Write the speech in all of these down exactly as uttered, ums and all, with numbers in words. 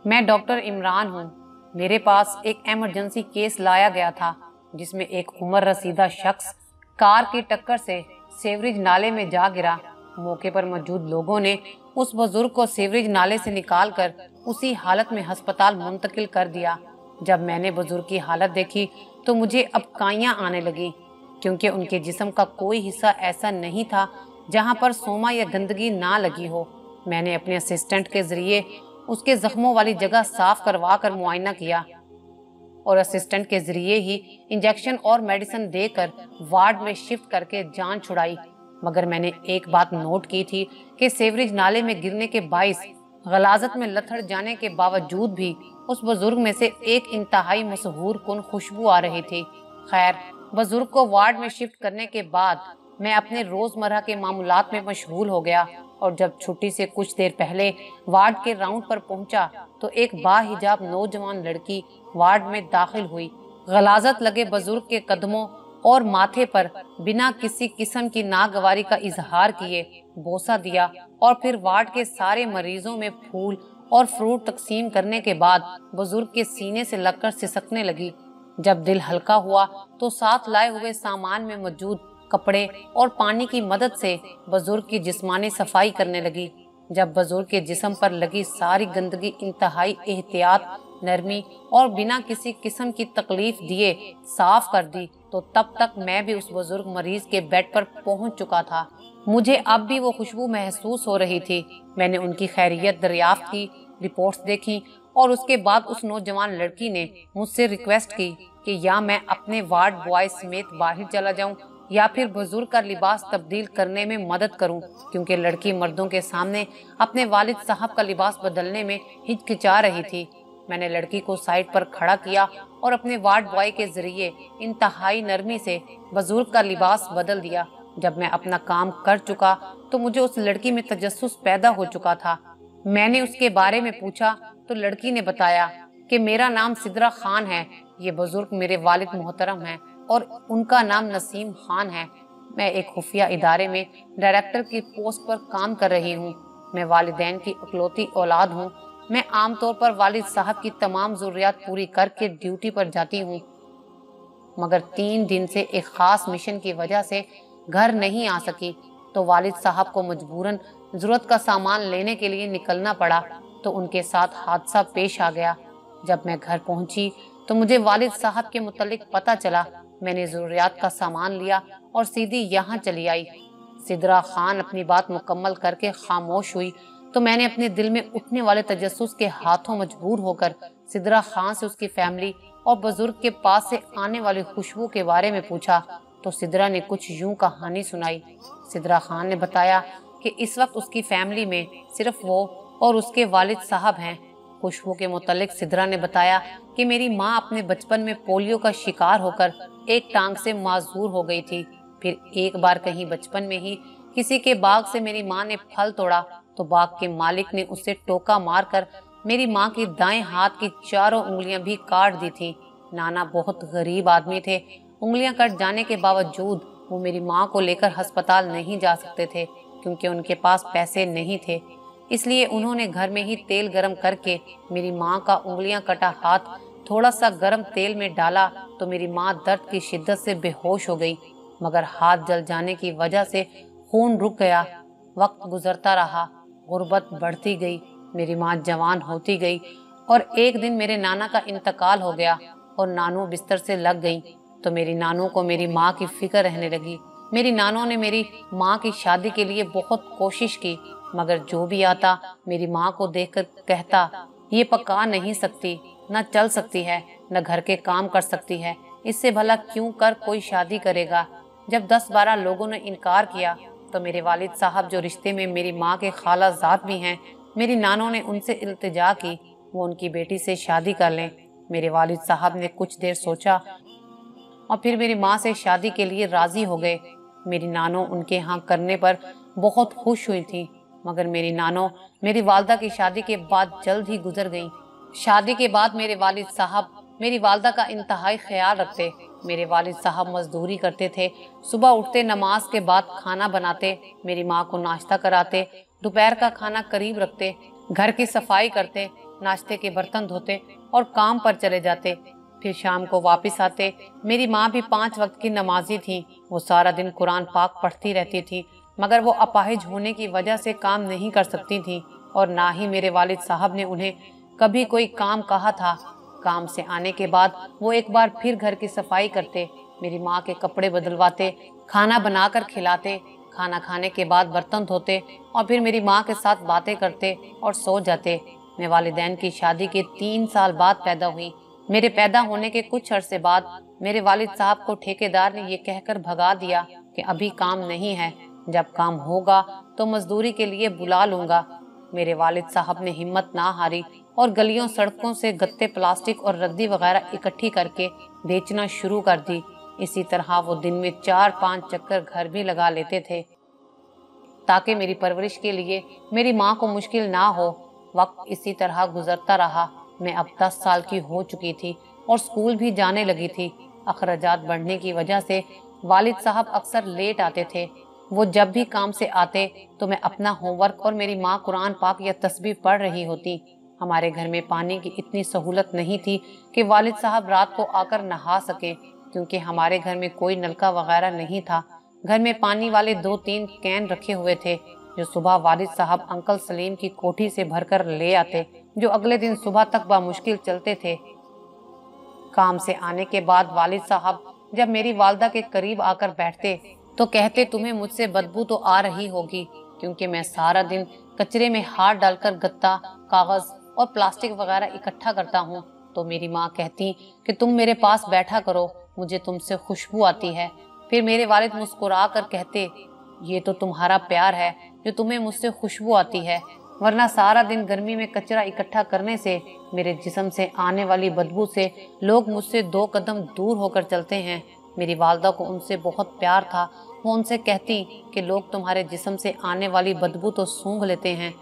میں ڈاکٹر عمران ہوں۔ میرے پاس ایک ایمرجنسی کیس لایا گیا تھا جس میں ایک عمر رسیدہ شخص کار کی ٹکر سے سیوریج نالے میں جا گرا۔ موقع پر موجود لوگوں نے اس بزرگ کو سیوریج نالے سے نکال کر اسی حالت میں ہسپتال منتقل کر دیا۔ جب میں نے بزرگ کی حالت دیکھی تو مجھے ابکائیاں آنے لگیں، کیونکہ ان کے جسم کا کوئی حصہ ایسا نہیں تھا جہاں پر سوما یا گندگی نہ لگی ہو۔ میں نے اپنے اسسٹنٹ کے ذریعے اس کے زخموں والی جگہ صاف کروا کر معائنہ کیا اور اسسٹنٹ کے ذریعے ہی انجیکشن اور میڈیسن دے کر وارڈ میں شفٹ کر کے جان چھڑائی۔ مگر میں نے ایک بات نوٹ کی تھی کہ سیوریج نالے میں گرنے کے باعث غلاظت میں لتھڑ جانے کے باوجود بھی اس بزرگ میں سے ایک انتہائی مسحور کن خوشبو آ رہی تھی۔ خیر، بزرگ کو وارڈ میں شفٹ کرنے کے بعد میں اپنے روزمرہ کے معمولات میں مشغول ہو گیا، اور جب چھٹی سے کچھ دیر پہلے وارڈ کے راؤنڈ پر پہنچا تو ایک باحجاب نوجوان لڑکی وارڈ میں داخل ہوئی۔ غلاظت لگے بزرگ کے قدموں اور ماتھے پر بنا کسی قسم کی ناگواری کا اظہار کیے بوسہ دیا، اور پھر وارڈ کے سارے مریضوں میں پھول اور فروٹ تقسیم کرنے کے بعد بزرگ کے سینے سے لگ کر سسکنے لگی۔ جب دل ہلکا ہوا تو ساتھ لائے ہوئے سامان میں موجود کپڑے اور پانی کی مدد سے بزرگ کی جسمانی صفائی کرنے لگی۔ جب بزرگ کے جسم پر لگی ساری گندگی انتہائی احتیاط، نرمی اور بنا کسی قسم کی تکلیف دیے صاف کر دی تو تب تک میں بھی اس بزرگ مریض کے بیڈ پر پہنچ چکا تھا۔ مجھے اب بھی وہ خوشبو محسوس ہو رہی تھی۔ میں نے ان کی خیریت دریافت کی، رپورٹس دیکھی، اور اس کے بعد اس نوجوان لڑکی نے مجھ سے ریکویسٹ کی کہ یا میں اپنے وارڈ بوائے سمیت باہر چلا جاؤں یا پھر بزرگ کا لباس تبدیل کرنے میں مدد کروں، کیونکہ لڑکی مردوں کے سامنے اپنے والد صاحب کا لباس بدلنے میں ہچکچا رہی تھی۔ میں نے لڑکی کو سائڈ پر کھڑا کیا اور اپنے وارڈ بوائے کے ذریعے انتہائی نرمی سے بزرگ کا لباس بدل دیا۔ جب میں اپنا کام کر چکا تو مجھے اس لڑکی میں تجسس پیدا ہو چکا تھا۔ میں نے اس کے بارے میں پوچھا تو لڑکی نے بتایا کہ میرا نام سدرا خان ہے، یہ بزرگ میرے والد محترم ہیں اور ان کا نام نسیم خان ہے۔ میں ایک خفیہ ادارے میں ڈائریکٹر کی پوسٹ پر کام کر رہی ہوں۔ میں والدین کی اکلوتی اولاد ہوں۔ میں عام طور پر والد صاحب کی تمام ضروریات پوری کر کے ڈیوٹی پر جاتی ہوں، مگر تین دن سے ایک خاص مشن کی وجہ سے گھر نہیں آ سکی تو والد صاحب کو مجبوراً ضرورت کا سامان لینے کے لیے نکلنا پڑا، تو ان کے ساتھ حادثہ پیش آ گیا۔ جب میں گھر پہنچی تو مجھے والد صاحب کے متعلق پتہ چلا۔ میں نے ضروریات کا سامان لیا اور سیدھی یہاں چلی آئی۔ سدرا خان اپنی بات مکمل کر کے خاموش ہوئی تو میں نے اپنے دل میں اٹھنے والے تجسس کے ہاتھوں مجبور ہو کر سدرا خان سے اس کی فیملی اور بزرگ کے پاس سے آنے والی خوشبو کے بارے میں پوچھا تو سدرا نے کچھ یوں کہانی سنائی۔ سدرا خان نے بتایا کہ اس وقت اس کی فیملی میں صرف وہ اور اس کے والد صاحب ہیں۔ خوشبو کے متعلق سدرا نے بتایا کہ میری ماں اپنے بچپن میں پولیو کا شکار ہو کر ایک ٹانگ سے معذور ہو گئی تھی۔ پھر ایک بار کہیں بچپن میں ہی کسی کے باغ سے میری ماں نے پھل توڑا تو باغ کے مالک نے اسے ٹوکا مار کر میری ماں کی دائیں ہاتھ کی چاروں انگلیاں بھی کاٹ دی تھی۔ نانا بہت غریب آدمی تھے۔ انگلیاں کٹ جانے کے باوجود وہ میری ماں کو لے کر ہسپتال نہیں جا سکتے تھے کیونکہ ان کے پاس پیسے نہیں تھے، اس لیے انہوں نے گھر میں ہی تیل گرم کر کے میری ماں کا انگلیاں کٹا ہاتھ تھوڑا سا گرم تیل میں ڈالا تو میری ماں درد کی شدت سے بے ہوش ہو گئی، مگر ہاتھ جل جانے کی وجہ سے خون رک گیا۔ وقت گزرتا رہا، غربت بڑھتی گئی، میری ماں جوان ہوتی گئی، اور ایک دن میرے نانا کا انتقال ہو گیا اور نانو بستر سے لگ گئی تو میری نانو کو میری ماں کی فکر رہنے لگی۔ میری نانو نے میری ماں کی شادی کے لیے بہت کوشش کی، مگر جو بھی آتا میری ماں کو دیکھ کر کہتا یہ پکا نہیں سکتی، نہ چل سکتی ہے، نہ گھر کے کام کر سکتی ہے، اس سے بھلا کیوں کر کوئی شادی کرے گا۔ جب دس بارہ لوگوں نے انکار کیا تو میرے والد صاحب جو رشتے میں میری ماں کے خالہ زاد بھی ہیں، میری نانو نے ان سے التجا کی وہ ان کی بیٹی سے شادی کر لیں۔ میرے والد صاحب نے کچھ دیر سوچا اور پھر میری ماں سے شادی کے لیے راضی ہو گئے۔ میری نانو ان کے ہاں کرنے پر بہت خوش ہوئی تھی، مگر میری نانو میری والدہ کی شادی کے بعد جلد ہی گزر گئیں۔ شادی کے بعد میرے والد صاحب میری والدہ کا انتہائی خیال رکھتے۔ میرے والد صاحب مزدوری کرتے تھے، صبح اٹھتے نماز کے بعد کھانا بناتے، میری ماں کو ناشتہ کراتے، دوپہر کا کھانا قریب رکھتے، گھر کی صفائی کرتے، नाश्ते के बर्तन धोते और काम पर चले जाते। फिर शाम को वापस आते। मेरी माँ भी पांच वक्त की नमाजी थी। वो सारा दिन कुरान पाक पढ़ती रहती थी, मगर वो अपाहिज होने की वजह से काम नहीं कर सकती थी और ना ही मेरे वालिद साहब ने उन्हें कभी कोई काम कहा था। काम से आने के बाद वो एक बार फिर घर की सफाई करते, मेरी माँ के कपड़े बदलवाते, खाना बनाकर खिलाते, खाना खाने के बाद बर्तन धोते और फिर मेरी माँ के साथ बातें करते और सो जाते। मैं वालिदैन की शादी के तीन साल बाद पैदा हुई। मेरे पैदा होने के कुछ अरसे बाद मेरे वालिद साहब को ठेकेदार ने ये कहकर भगा दिया कि अभी काम नहीं है, जब काम होगा तो मजदूरी के लिए बुला लूंगा। मेरे वालिद साहब ने हिम्मत ना हारी और गलियों सड़कों से गत्ते, प्लास्टिक और रद्दी वगैरह इकट्ठी करके बेचना शुरू कर दी। इसी तरह वो दिन में चार पांच चक्कर घर भी लगा लेते थे ताकि मेरी परवरिश के लिए मेरी माँ को मुश्किल ना हो। वक्त इसी तरह गुजरता रहा। मैं अब दस साल की हो चुकी थी और स्कूल भी जाने लगी थी। अखराजात बढ़ने की वजह से वालिद साहब अक्सर लेट आते थे। वो जब भी काम से आते तो मैं अपना होमवर्क और मेरी माँ कुरान पाक या तस्बीह पढ़ रही होती। हमारे घर में पानी की इतनी सहूलत नहीं थी कि वालिद साहब रात को आकर नहा सके, क्योंकि हमारे घर में कोई नलका वगैरह नहीं था। घर में पानी वाले दो तीन कैन रखे हुए थे जो सुबह वालिद साहब अंकल सलीम की कोठी से भरकर ले आते, जो अगले दिन सुबह तक बामुश्किल चलते थे। काम से आने के बाद वालिद साहब जब मेरी वालदा के करीब आकर बैठते तो कहते, तुम्हें मुझसे बदबू तो आ रही होगी, क्योंकि मैं सारा दिन कचरे में हाथ डालकर गत्ता, कागज और प्लास्टिक वगैरह इकट्ठा करता हूँ। तो मेरी माँ कहती कि तुम मेरे पास बैठा करो, मुझे तुमसे खुशबू आती है। फिर मेरे वालिद मुस्कुरा कर कहते, ये तो तुम्हारा प्यार है जो तुम्हें मुझसे खुशबू आती है, वरना सारा दिन गर्मी में कचरा इकट्ठा करने से मेरे जिस्म से आने वाली बदबू से लोग मुझसे दो कदम दूर होकर चलते हैं। मेरी वालदा को उनसे बहुत प्यार था। वो उनसे कहती कि लोग तुम्हारे जिस्म से आने वाली बदबू तो सूंघ लेते हैं,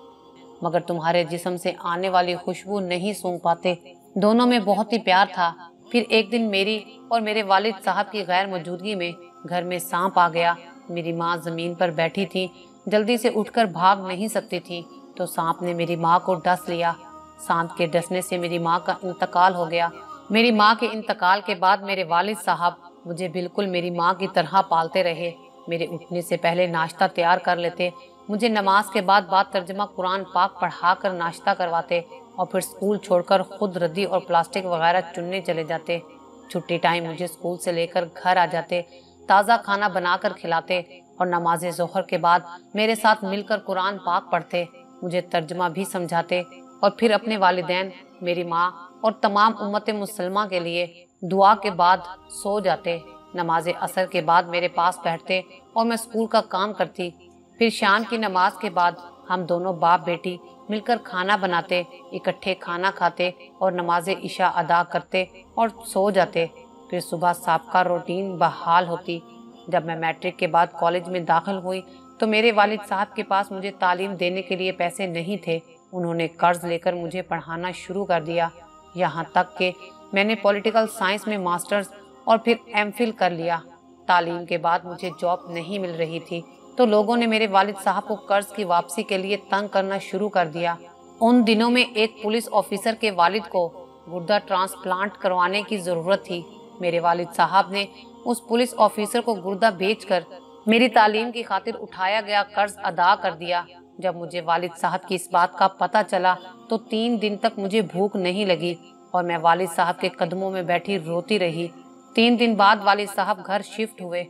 मगर तुम्हारे जिस्म से आने वाली खुशबू नहीं सूंघ पाते। दोनों में बहुत ही प्यार था। फिर एक दिन मेरी और मेरे वालिद साहब की गैर मौजूदगी में घर में सांप आ गया। मेरी माँ जमीन पर बैठी थी, जल्दी से उठकर भाग नहीं सकती थी, तो सांप ने मेरी माँ को डस लिया। सांप के डसने से मेरी माँ का इंतकाल हो गया। मेरी माँ के इंतकाल के बाद मेरे वालिद साहब मुझे बिल्कुल मेरी माँ की तरह पालते रहे। मेरे उठने से पहले नाश्ता तैयार कर लेते, मुझे नमाज के बाद बाद तर्जमा कुरान पाक पढ़ा कर नाश्ता करवाते और फिर स्कूल छोड़कर खुद रद्दी और प्लास्टिक वगैरह चुनने चले जाते। छुट्टी टाइम मुझे स्कूल से लेकर घर आ जाते, ताज़ा खाना बनाकर खिलाते और नमाज ज़ोहर के बाद मेरे साथ मिलकर कुरान पाक पढ़ते, मुझे तर्जमा भी समझाते और फिर अपने वालिदैन, मेरी माँ और तमाम उम्मत मुसलमान के लिए दुआ के बाद सो जाते। नमाज असर के बाद मेरे पास बैठते और मैं स्कूल का काम करती। फिर शाम की नमाज के बाद हम दोनों बाप बेटी मिलकर खाना बनाते, इकट्ठे खाना खाते और नमाज इशा अदा करते और सो जाते। फिर सुबह साबका रूटीन बहाल होती। जब मैं मैट्रिक के बाद कॉलेज में दाखिल हुई तो मेरे वालिद साहब के पास मुझे तालीम देने के लिए पैसे नहीं थे। उन्होंने कर्ज लेकर मुझे पढ़ाना शुरू कर दिया, यहाँ तक कि मैंने पॉलिटिकल साइंस में मास्टर्स और फिर एमफिल कर लिया। तालीम के बाद मुझे जॉब नहीं मिल रही थी तो लोगों ने मेरे वालिद साहब को कर्ज की वापसी के लिए तंग करना शुरू कर दिया। उन दिनों में एक पुलिस ऑफिसर के वालिद को गुर्दा ट्रांसप्लांट करवाने की ज़रूरत थी। मेरे वालिद साहब ने उस पुलिस ऑफिसर को गुर्दा बेचकर मेरी तालीम की खातिर उठाया गया कर्ज अदा कर दिया। जब मुझे वालिद साहब की इस बात का पता चला तो तीन दिन तक मुझे भूख नहीं लगी और मैं वालिद साहब के कदमों में बैठी रोती रही। तीन दिन बाद वालिद साहब घर शिफ्ट हुए।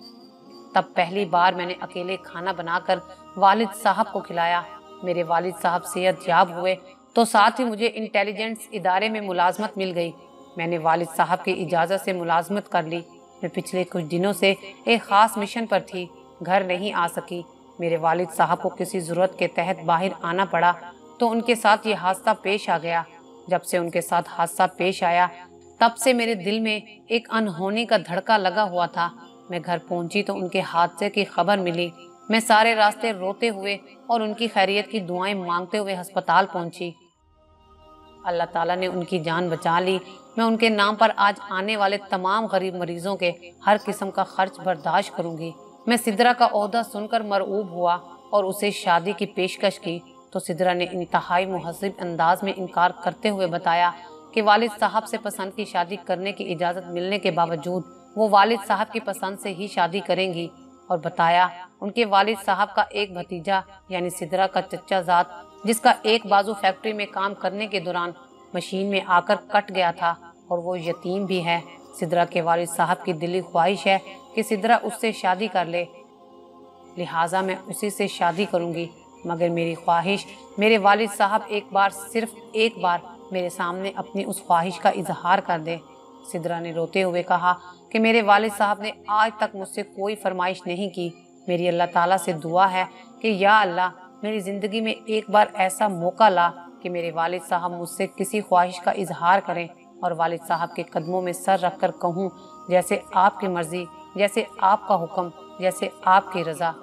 तब पहली बार मैंने अकेले खाना बनाकर वालिद साहब को खिलाया। मेरे वालिद साहब सेहत याब हुए तो साथ ही मुझे इंटेलिजेंस इदारे में मुलाजमत मिल गई। मैंने वालिद साहब की इजाज़त से मुलाजमत कर ली। मैं पिछले कुछ दिनों से एक ख़ास मिशन पर थी, घर नहीं आ सकी। मेरे वालिद साहब को किसी ज़रूरत के तहत बाहर आना पड़ा तो उनके साथ ये हादसा पेश आ गया। जब से उनके साथ हादसा पेश आया तब से मेरे दिल में एक अनहोनी का धड़का लगा हुआ था। मैं घर पहुंची तो उनके हादसे की खबर मिली। मैं सारे रास्ते रोते हुए और उनकी खैरियत की दुआएं मांगते हुए अस्पताल पहुंची। अल्लाह ताला ने उनकी जान बचा ली। मैं उनके नाम पर आज आने वाले तमाम गरीब मरीजों के हर किस्म का खर्च बर्दाश्त करूंगी। मैं सिदरा का ओहदा सुनकर मरऊब हुआ और उसे शादी की पेशकश की। تو سدرا نے انتہائی مہذب انداز میں انکار کرتے ہوئے بتایا کہ والد صاحب سے پسند کی شادی کرنے کی اجازت ملنے کے باوجود وہ والد صاحب کی پسند سے ہی شادی کریں گی، اور بتایا ان کے والد صاحب کا ایک بھتیجا یعنی سدرا کا چچا زاد، جس کا ایک بازو فیکٹری میں کام کرنے کے دوران مشین میں آ کر کٹ گیا تھا اور وہ یتیم بھی ہے۔ سدرا کے والد صاحب کی دلی خواہش ہے کہ سدرا اس سے شادی کر لے، لہٰذا میں اسی سے شادی کروں گی، مگر میری خواہش میرے والد صاحب ایک بار صرف ایک بار میرے سامنے اپنی اس خواہش کا اظہار کر دے۔ سدرا نے روتے ہوئے کہا کہ میرے والد صاحب نے آج تک مجھ سے کوئی فرمائش نہیں کی، میری اللہ تعالیٰ سے دعا ہے کہ یا اللہ میری زندگی میں ایک بار ایسا موقع لا کہ میرے والد صاحب مجھ سے کسی خواہش کا اظہار کریں اور والد صاحب کے قدموں میں سر رکھ کر کہوں جیسے آپ کی مرضی، جیسے آپ کا حکم، جیسے آپ کی رضا۔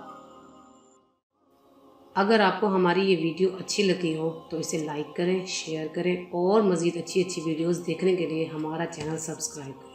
اگر آپ کو ہماری یہ ویڈیو اچھی لگی ہو تو اسے لائک کریں، شیئر کریں اور مزید اچھی اچھی ویڈیوز دیکھنے کے لیے ہمارا چینل سبسکرائب کریں۔